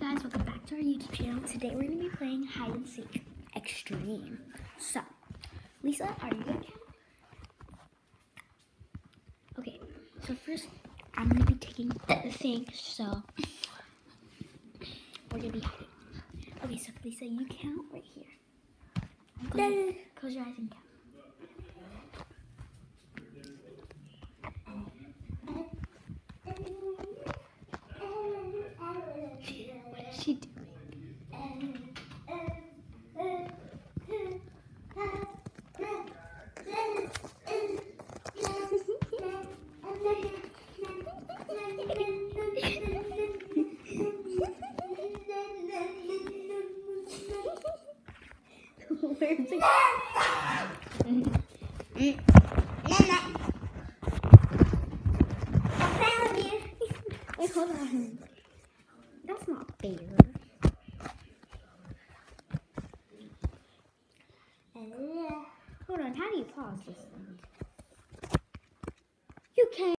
guys, welcome back to our YouTube channel. Today we're going to be playing Hide and Seek Extreme. So, Lisa, are you going to count? Okay, so first I'm going to be taking the thing, so we're going to be hiding. Okay, so Lisa, you count right here. Close your eyes and count. What is she doing? Where's it? Wait, hold on. That's not fair. Hold on, how do you pause this?